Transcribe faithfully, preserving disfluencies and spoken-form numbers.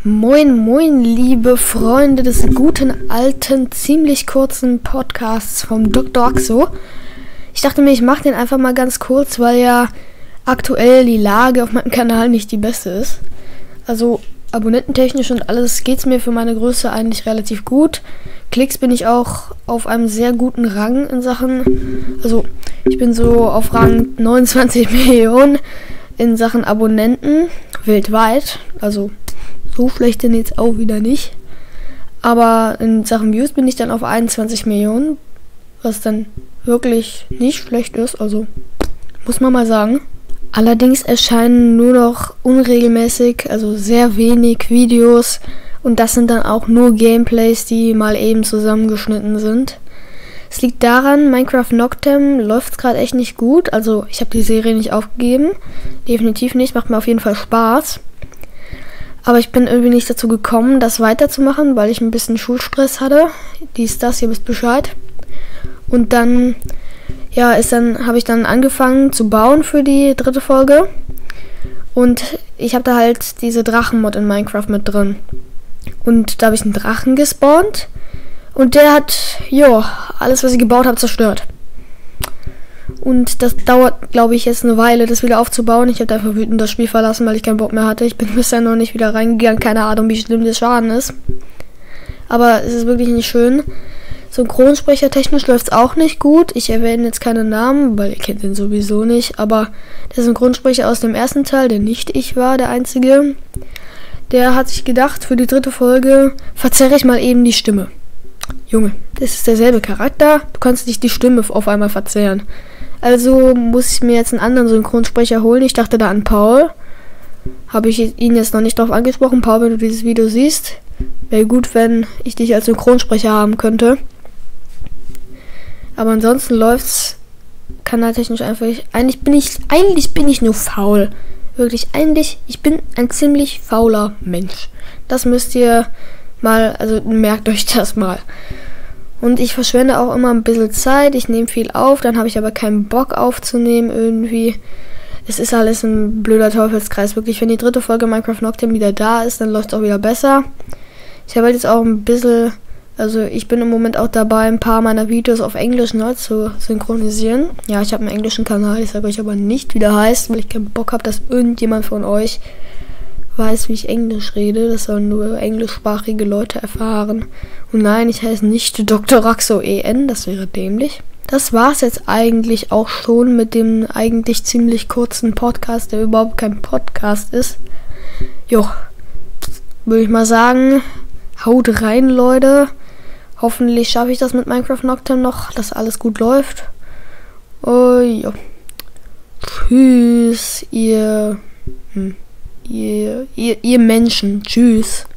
Moin, moin, liebe Freunde des guten, alten, ziemlich kurzen Podcasts vom Doktor Axo. Ich dachte mir, ich mache den einfach mal ganz kurz, weil ja aktuell die Lage auf meinem Kanal nicht die beste ist. Also abonnententechnisch und alles geht es mir für meine Größe eigentlich relativ gut. Klicks bin ich auch auf einem sehr guten Rang in Sachen, also ich bin so auf Rang neunundzwanzig Millionen in Sachen Abonnenten weltweit, also so schlecht denn jetzt auch wieder nicht. Aber in Sachen Views bin ich dann auf einundzwanzig Millionen, was dann wirklich nicht schlecht ist, also muss man mal sagen. Allerdings erscheinen nur noch unregelmäßig, also sehr wenig Videos und das sind dann auch nur Gameplays, die mal eben zusammengeschnitten sind. Es liegt daran, Minecraft Noctem läuft gerade echt nicht gut, also ich habe die Serie nicht aufgegeben, definitiv nicht, macht mir auf jeden Fall Spaß. Aber ich bin irgendwie nicht dazu gekommen, das weiterzumachen, weil ich ein bisschen Schulstress hatte. Dies, das, ihr wisst Bescheid. Und dann, ja, ist dann, habe ich dann angefangen zu bauen für die dritte Folge. Und ich habe da halt diese Drachenmod in Minecraft mit drin. Und da habe ich einen Drachen gespawnt. Und der hat, jo, alles, was ich gebaut habe, zerstört. Und das dauert, glaube ich, jetzt eine Weile, das wieder aufzubauen. Ich habe einfach wütend das Spiel verlassen, weil ich keinen Bock mehr hatte. Ich bin bisher noch nicht wieder reingegangen. Keine Ahnung, wie schlimm der Schaden ist. Aber es ist wirklich nicht schön. Synchronsprecher technisch läuft es auch nicht gut. Ich erwähne jetzt keine Namen, weil ihr kennt den sowieso nicht. Aber der Synchronsprecher aus dem ersten Teil, der nicht ich war, der einzige, der hat sich gedacht, für die dritte Folge verzerre ich mal eben die Stimme. Junge, das ist derselbe Charakter. Du kannst nicht die Stimme auf einmal verzerren. Also muss ich mir jetzt einen anderen Synchronsprecher holen. Ich dachte da an Paul. Habe ich ihn jetzt noch nicht drauf angesprochen. Paul, wenn du dieses Video siehst, wäre gut, wenn ich dich als Synchronsprecher haben könnte. Aber ansonsten läuft's kanaltechnisch einfach. Eigentlich bin ich, eigentlich bin ich nur faul. Wirklich, eigentlich, ich bin ein ziemlich fauler Mensch. Das müsst ihr mal, also merkt euch das mal. Und ich verschwende auch immer ein bisschen Zeit. Ich nehme viel auf, dann habe ich aber keinen Bock aufzunehmen irgendwie. Es ist alles ein blöder Teufelskreis. Wirklich, wenn die dritte Folge Minecraft Noctem wieder da ist, dann läuft es auch wieder besser. Ich habe halt jetzt auch ein bisschen, also ich bin im Moment auch dabei, ein paar meiner Videos auf Englisch neu zu synchronisieren. Ja, ich habe einen englischen Kanal, ich sage euch aber nicht, wie der heißt, weil ich keinen Bock habe, dass irgendjemand von euch weiß, wie ich Englisch rede. Das sollen nur englischsprachige Leute erfahren. Und nein, ich heiße nicht Doktor Axo E N, das wäre dämlich. Das war's jetzt eigentlich auch schon mit dem eigentlich ziemlich kurzen Podcast, der überhaupt kein Podcast ist. Jo, würde ich mal sagen, haut rein, Leute. Hoffentlich schaffe ich das mit Minecraft Noctem noch, dass alles gut läuft. Oh, jo. Tschüss, ihr... Hm. Ihr, ihr, ihr Menschen. Tschüss.